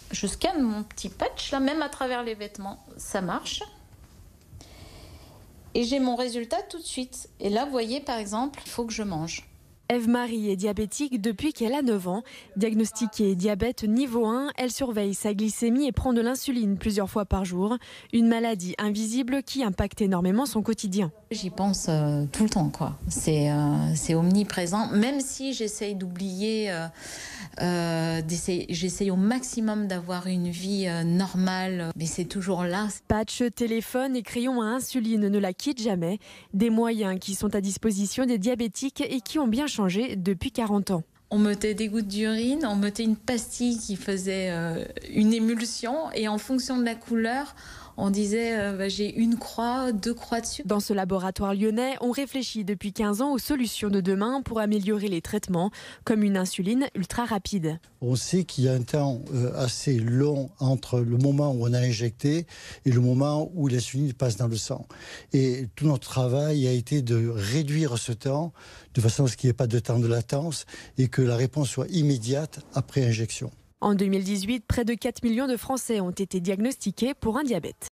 Je scanne mon petit patch, là, même à travers les vêtements, ça marche. Et j'ai mon résultat tout de suite. Et là, vous voyez, par exemple, il faut que je mange. Eve-Marie est diabétique depuis qu'elle a 9 ans. Diagnostiquée diabète niveau 1, elle surveille sa glycémie et prend de l'insuline plusieurs fois par jour. Une maladie invisible qui impacte énormément son quotidien. J'y pense tout le temps, quoi. C'est omniprésent. Même si j'essaye d'oublier, j'essaye au maximum d'avoir une vie normale, mais c'est toujours là. Patch, téléphone et crayon à insuline ne la quittent jamais. Des moyens qui sont à disposition des diabétiques et qui ont bien changé depuis 40 ans. On mettait des gouttes d'urine, on mettait une pastille qui faisait une émulsion et en fonction de la couleur, on disait j'ai une croix, 2 croix dessus. Dans ce laboratoire lyonnais, on réfléchit depuis 15 ans aux solutions de demain pour améliorer les traitements, comme une insuline ultra rapide. On sait qu'il y a un temps assez long entre le moment où on a injecté et le moment où l'insuline passe dans le sang. Et tout notre travail a été de réduire ce temps de façon à ce qu'il n'y ait pas de temps de latence et que la réponse soit immédiate après injection. En 2018, près de 4 millions de Français ont été diagnostiqués pour un diabète.